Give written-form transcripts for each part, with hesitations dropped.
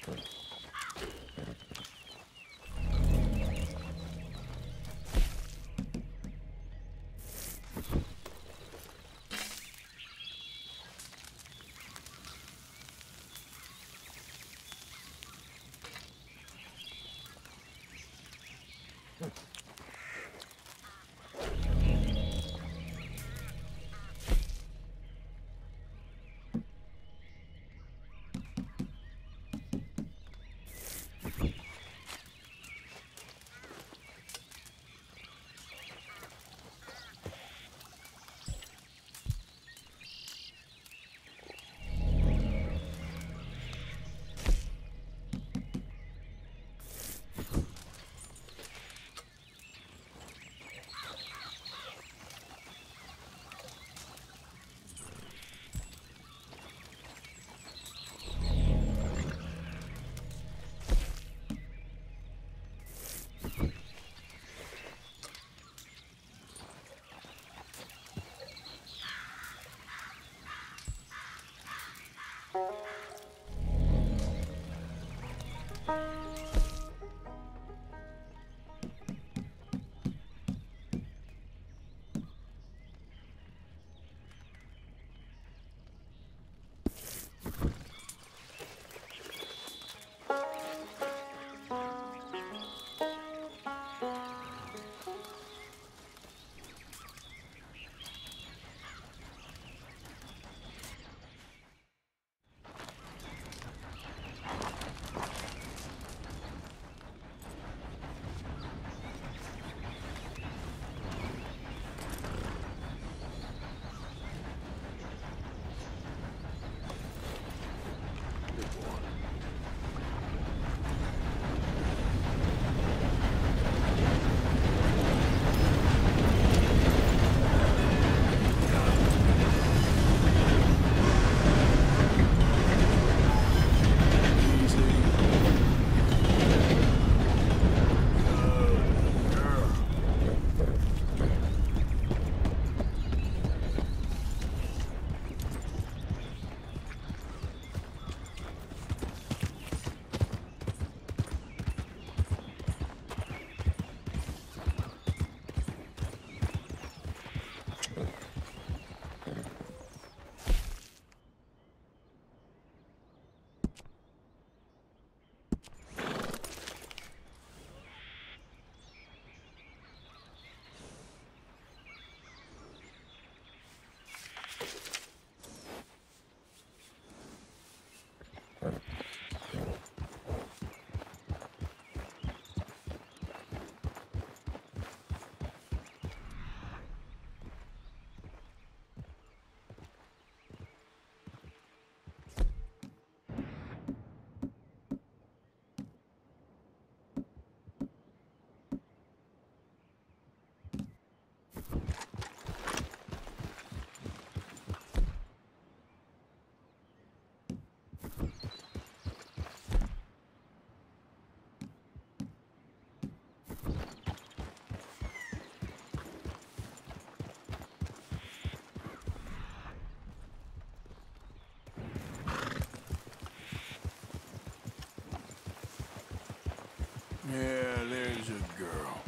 Yeah, there's a girl.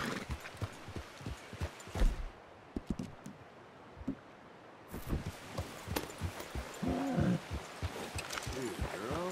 Hey, girl.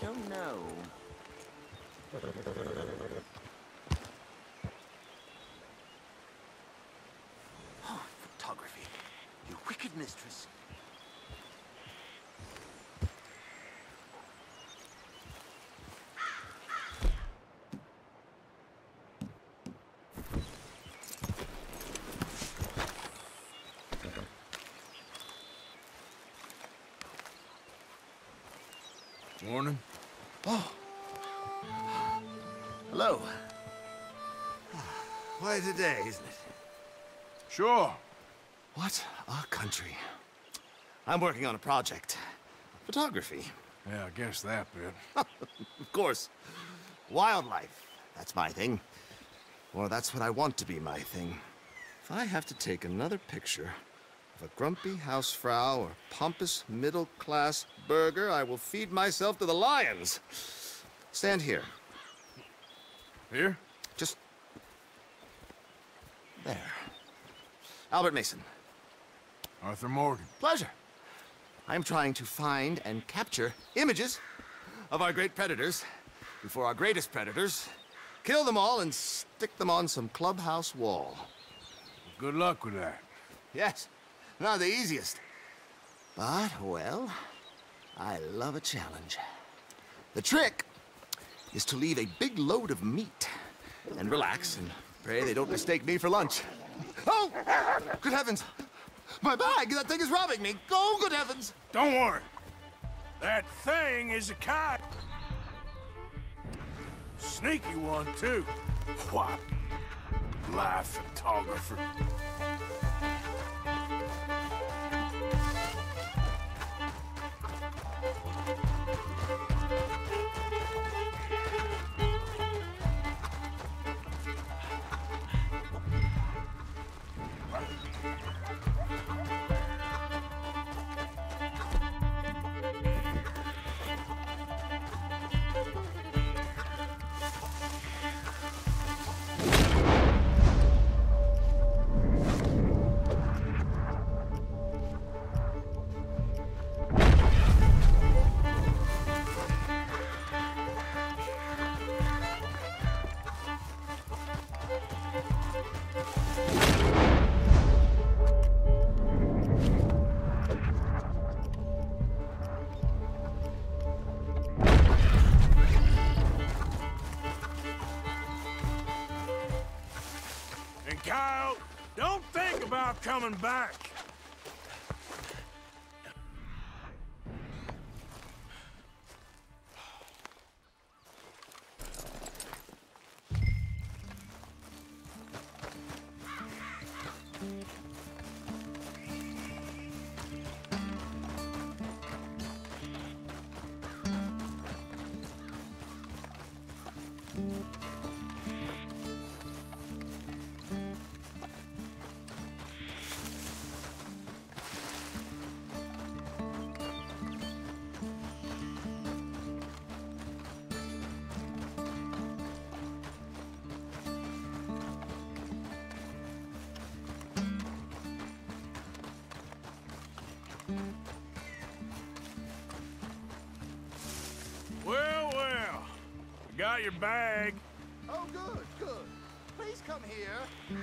don't know. Oh, photography. You wicked mistress. Morning. Oh. Hello. Quite a day, isn't it? Sure. What a country. I'm working on a project. Photography. Yeah, I guess that bit. Of course. Wildlife. That's my thing. Or that's what I want to be my thing. If I have to take another picture of a grumpy housefrau or pompous middle-class burgher, I will feed myself to the lions. Stand here. Here? Just... there. Albert Mason. Arthur Morgan. Pleasure. I'm trying to find and capture images of our great predators before our greatest predators kill them all and stick them on some clubhouse wall. Good luck with that. Yes, not the easiest. But, well, I love a challenge. The trick is to leave a big load of meat and relax and pray they don't mistake me for lunch. Oh! Good heavens! My bag! That thing is robbing me! Oh, good heavens! Don't worry. That thing is a kite. Sneaky one, too. What? Live photographer. And Kyle, don't think about coming back. Well, well. You got your bag. Oh, good, good. Please come here.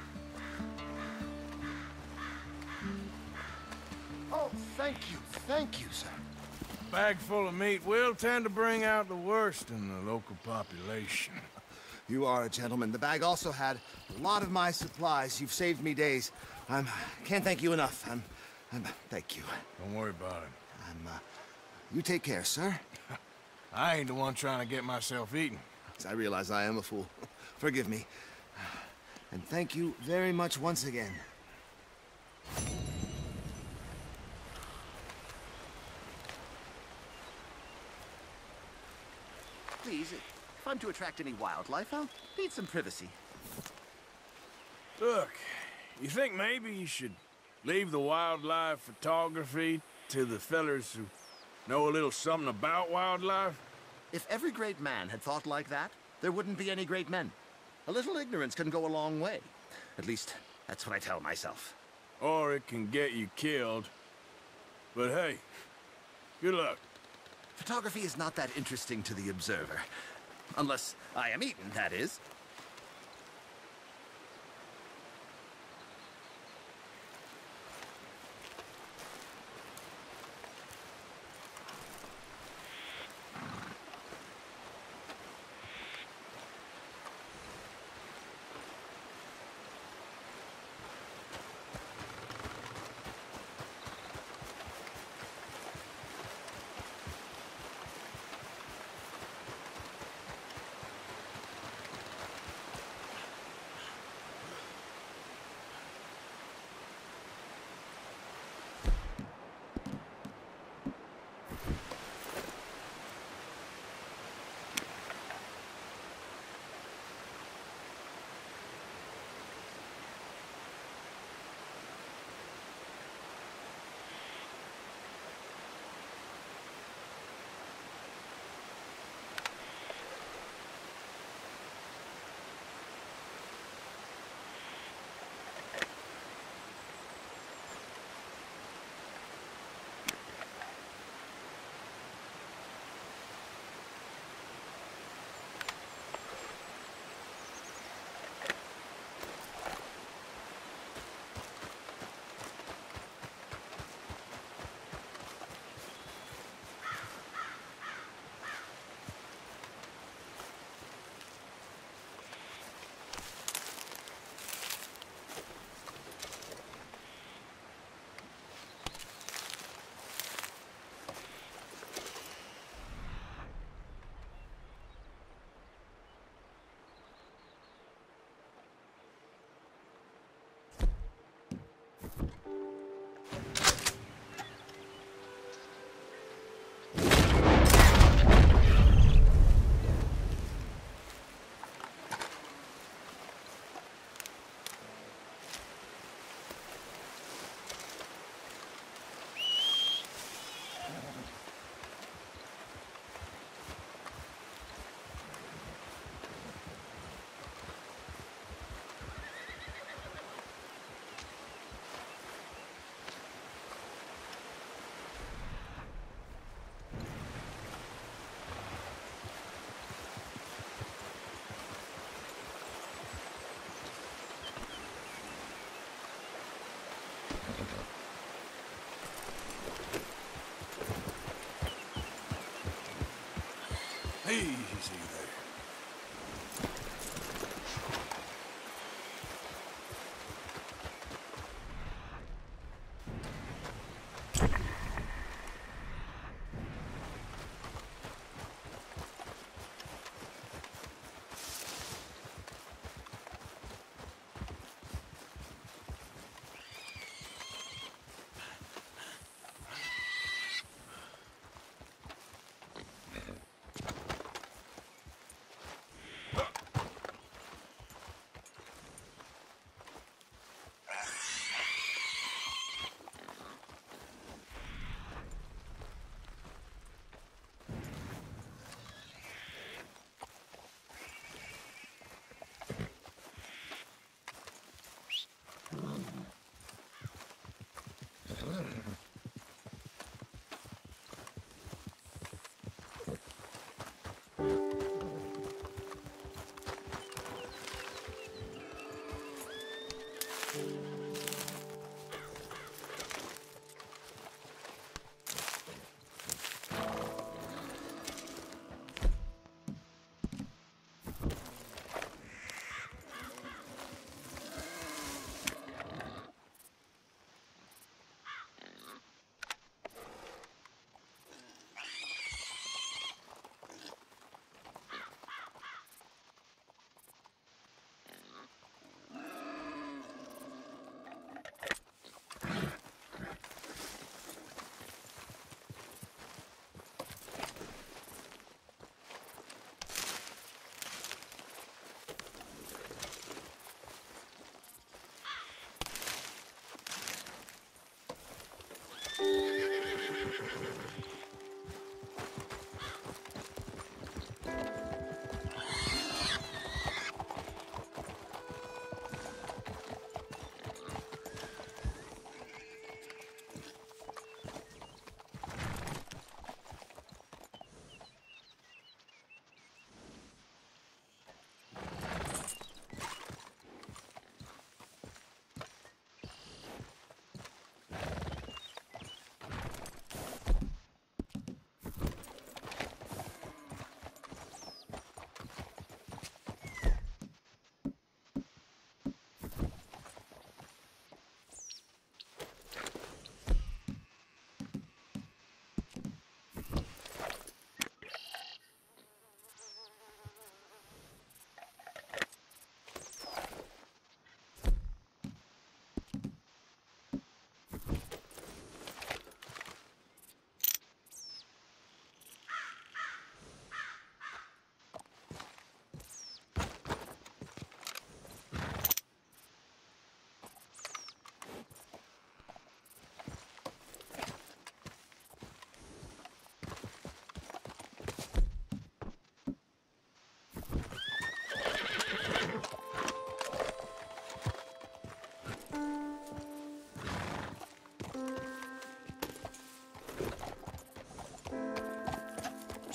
Oh, thank you, sir. Bag full of meat will tend to bring out the worst in the local population. You are a gentleman. The bag also had a lot of my supplies. You've saved me days. Can't thank you enough. Thank you. Don't worry about it. You take care, sir. I ain't the one trying to get myself eaten. I realize I am a fool. Forgive me. And thank you very much once again. Please, if I'm to attract any wildlife, I'll need some privacy. Look, you think maybe you should leave the wildlife photography to the fellers who know a little something about wildlife? If every great man had thought like that, there wouldn't be any great men. A little ignorance can go a long way. At least, that's what I tell myself. Or it can get you killed. But hey, good luck. Photography is not that interesting to the observer. Unless I am eaten, that is. Easy there.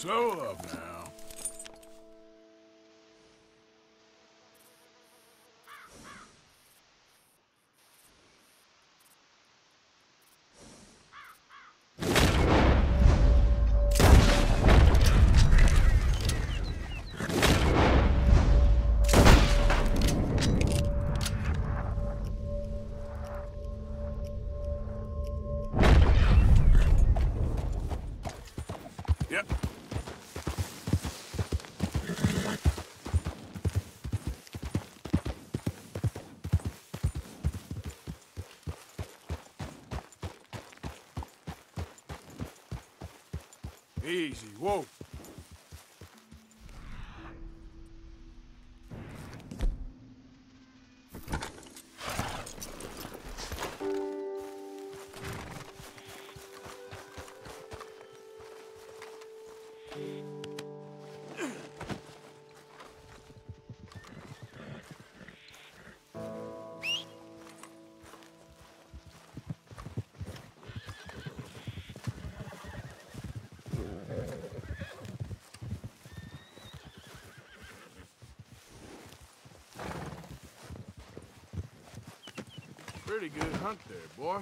Slow up now. Yep. Easy, whoa. Pretty good hunt there, boy.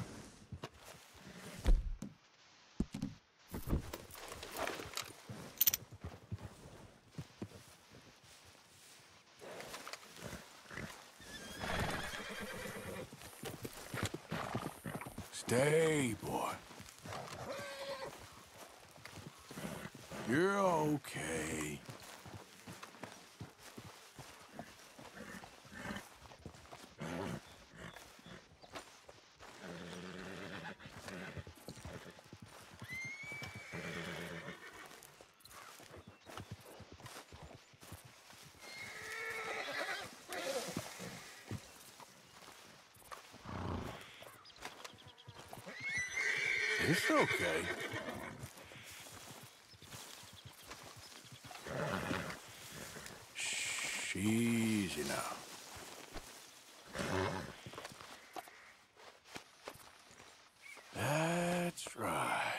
Stay, boy. You're okay. It's okay. Shh, easy now. That's right.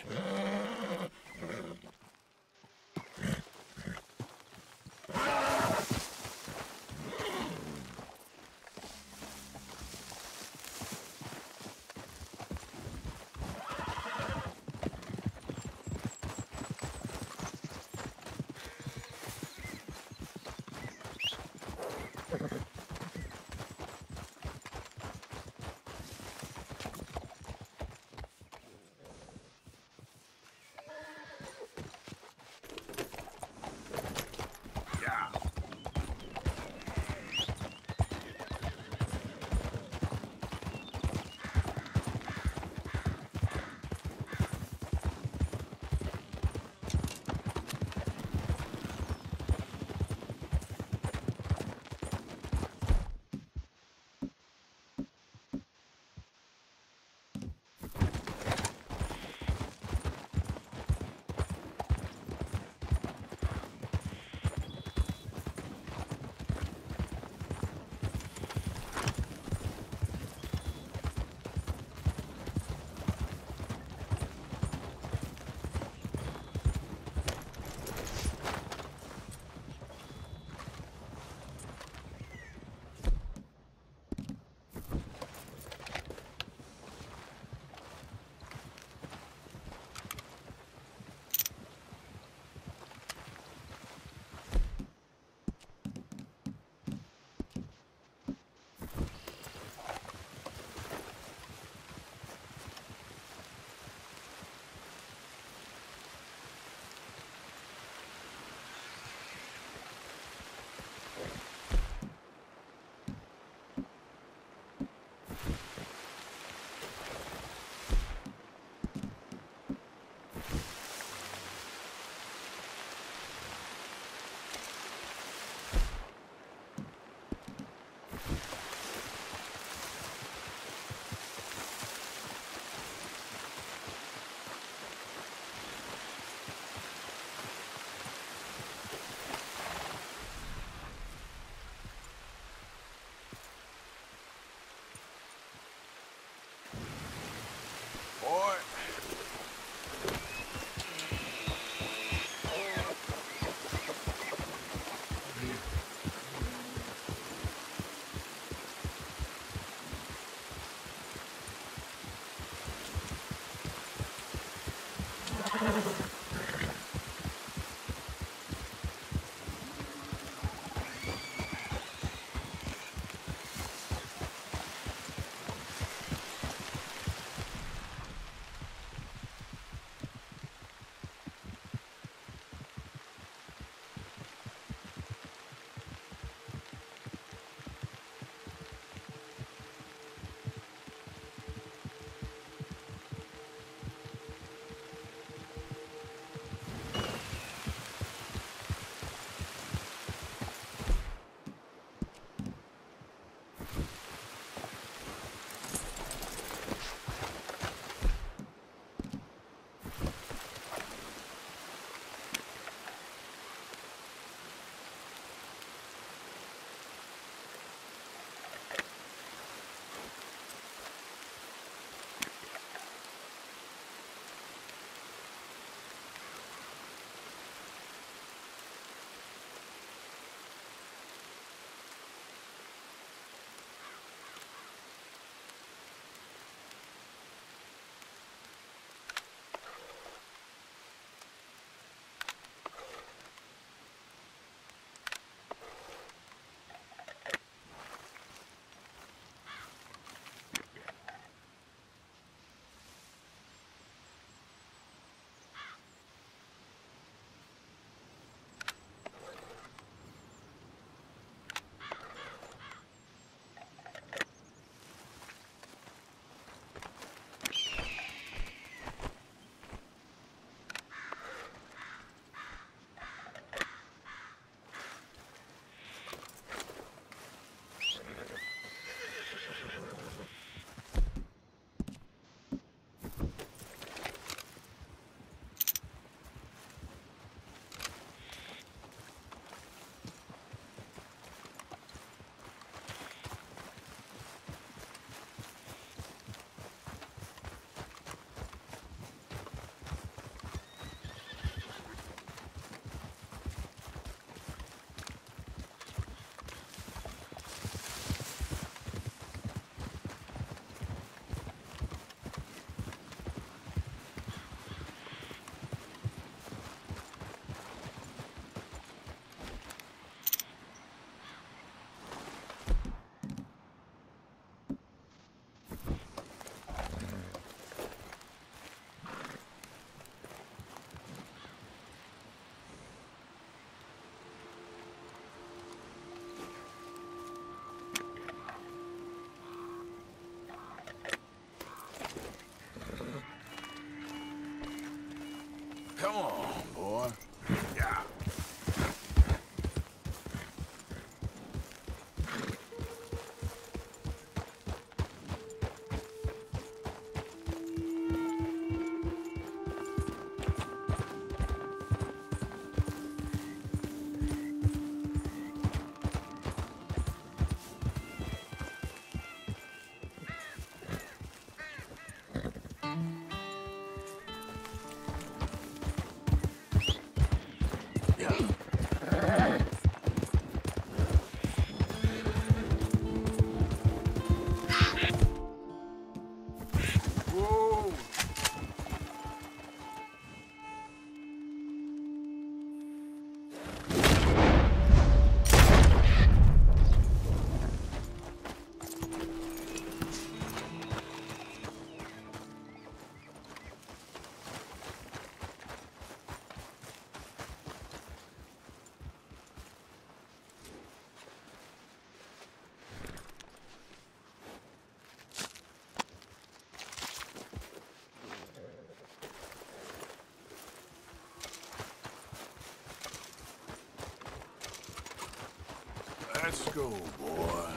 Let's go, boy.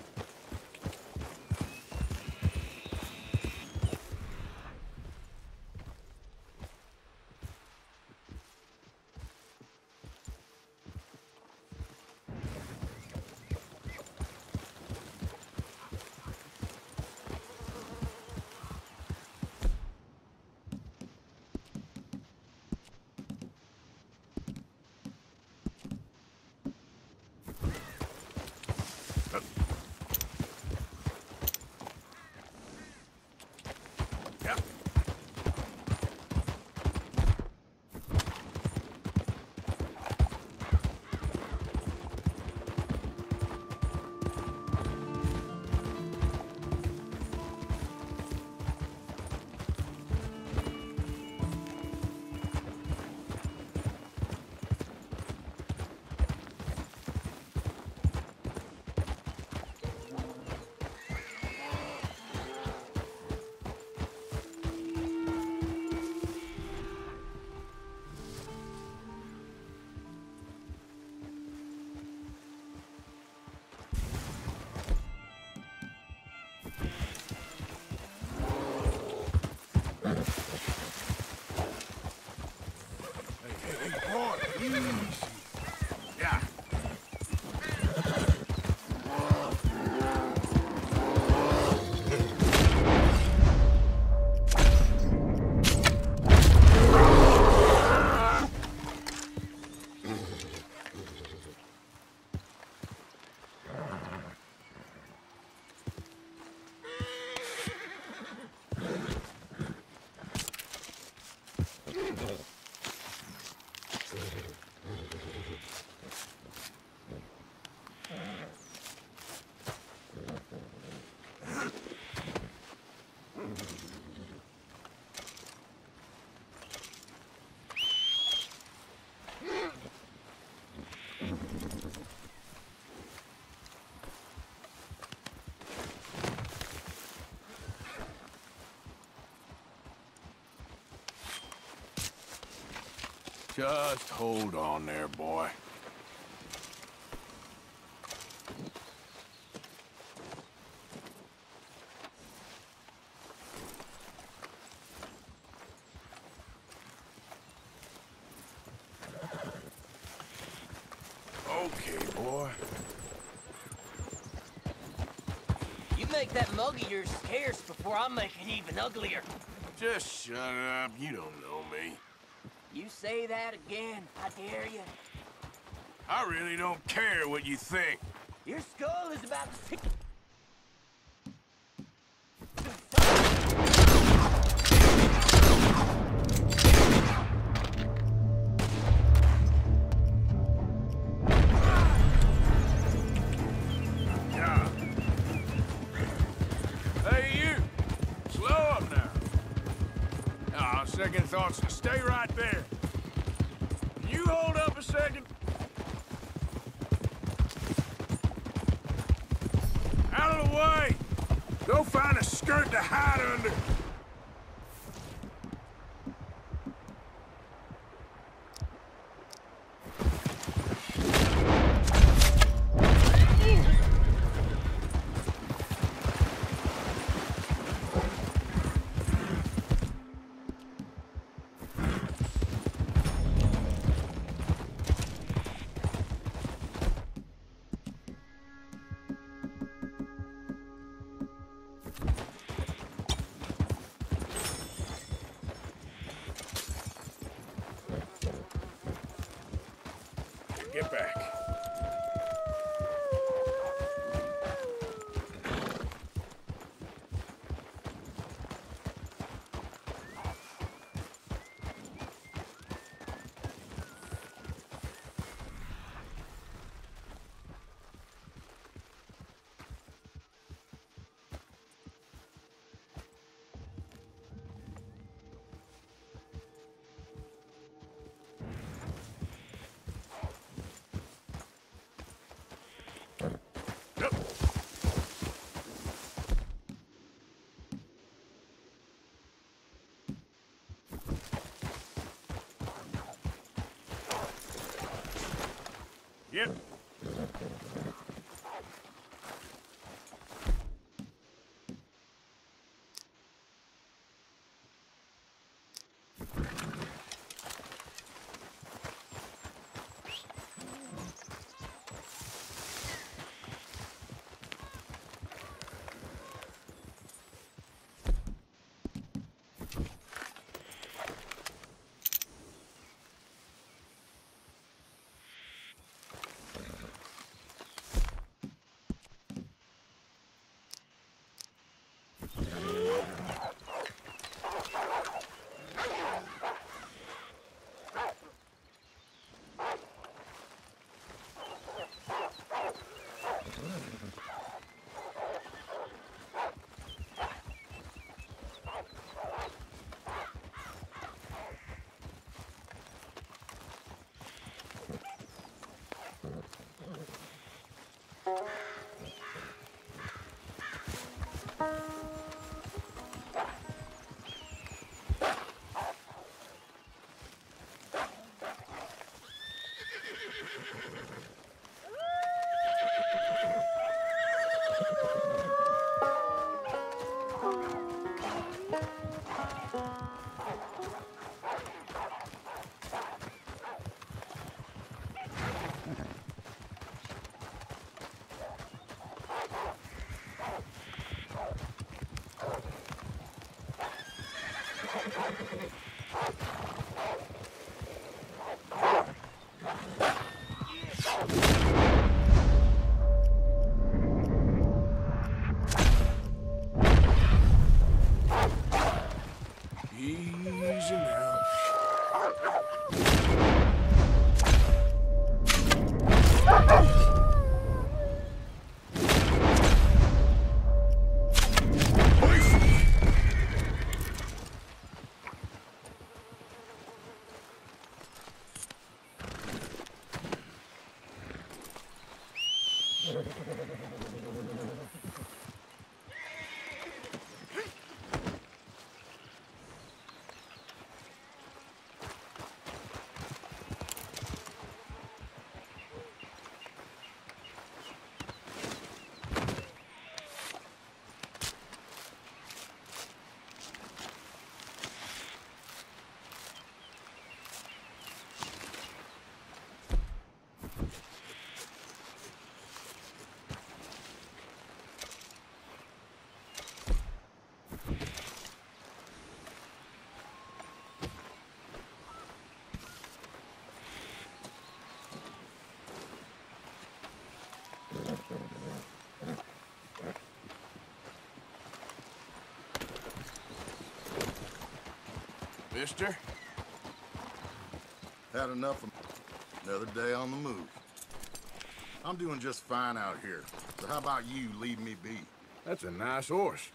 Yep. Hey, boy, easy. Yeah. Just hold on there, boy. Okay, boy. You make that mug of yours scarce before I make it even uglier. Just shut up. You don't know me. You say that again, I dare you. I really don't care what you think. Your skull is about to stick. Yeah. Hey, you. Slow up now. Second thoughts. Stay right there. Can you hold up a second? Out of the way! Go find a skirt to hide under. Easy now. Mister? Had enough of another day on the move. I'm doing just fine out here. So how about you leave me be? That's a nice horse.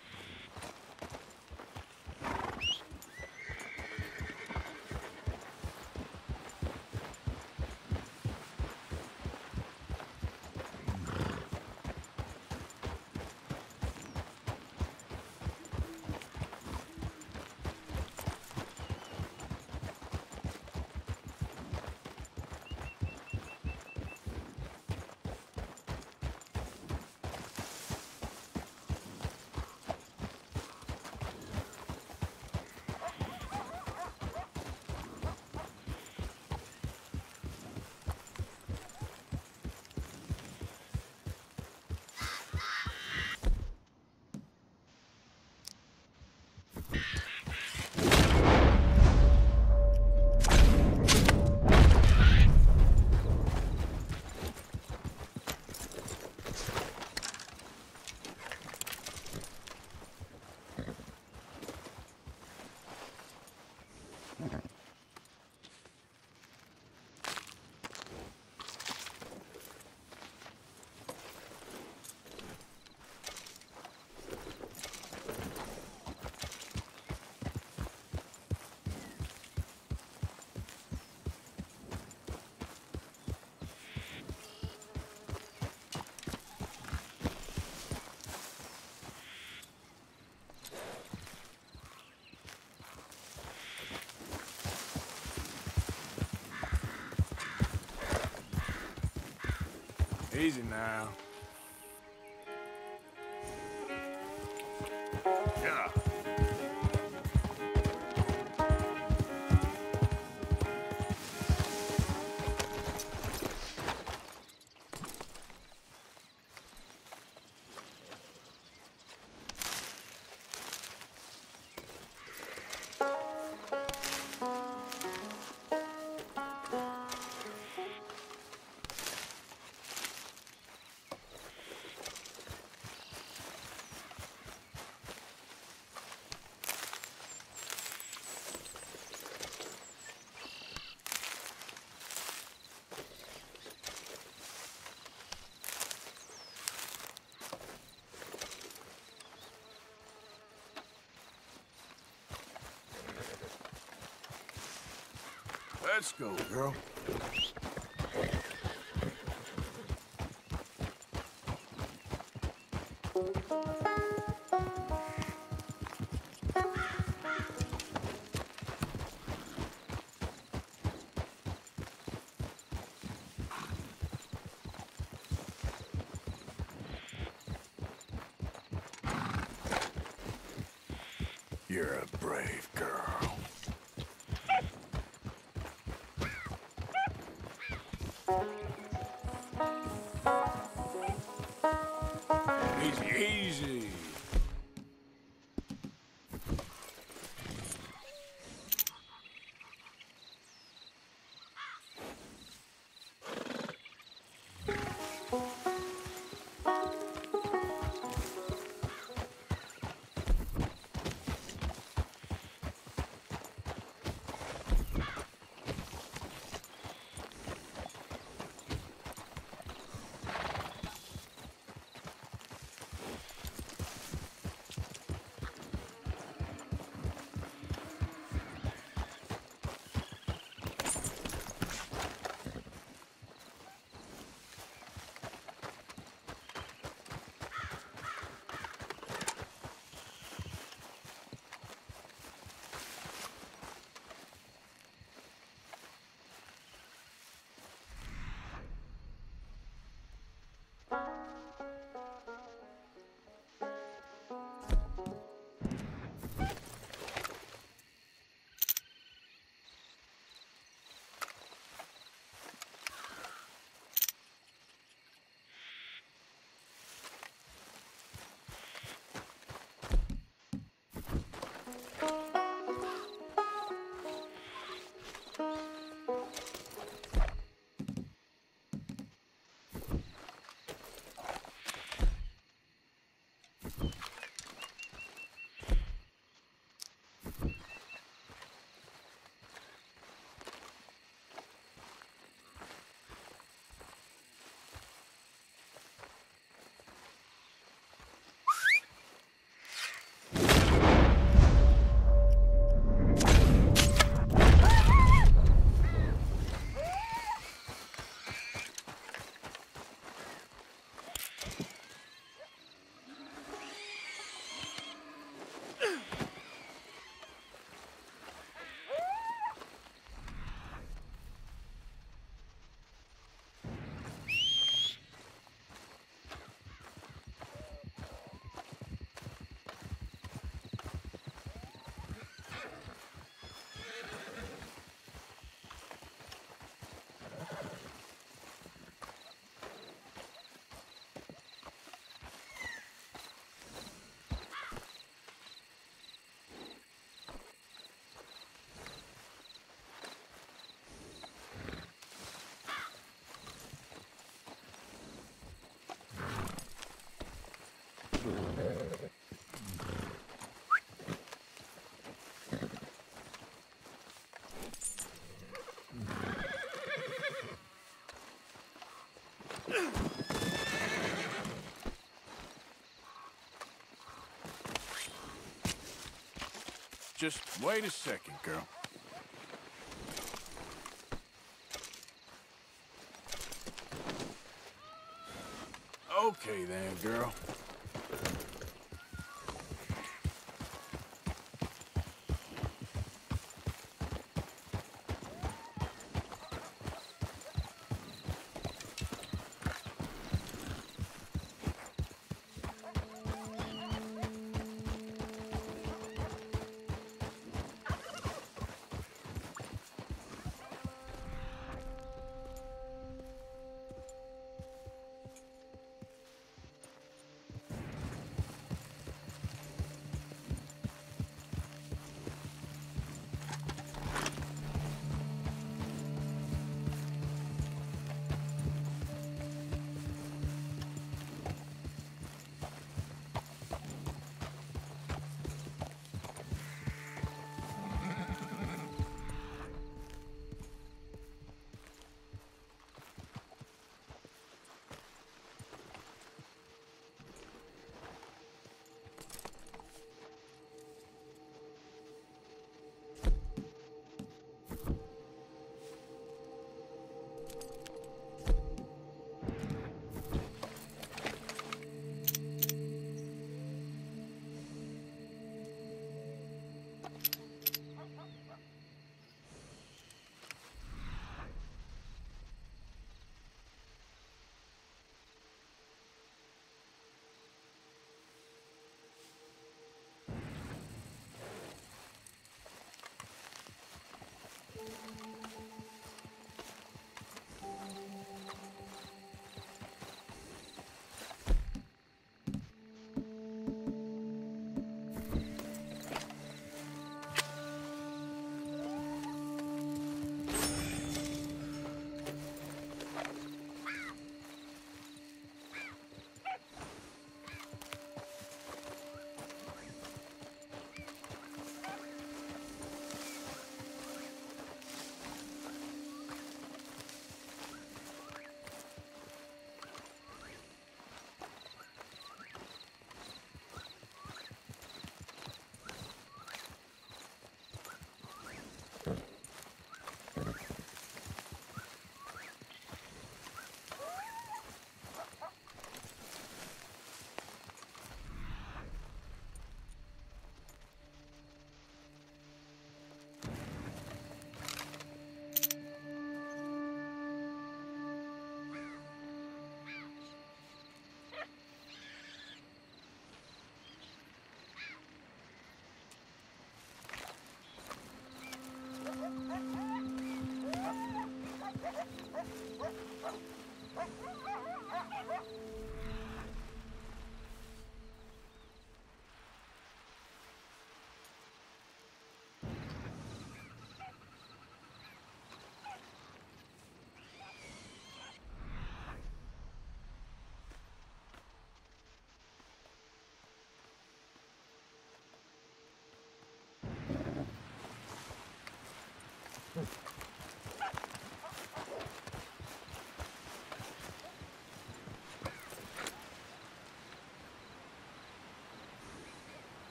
Easy now. Yeah. Let's go, girl. You're a brave girl. Easy, easy. Just wait a second, girl. Okay then, girl.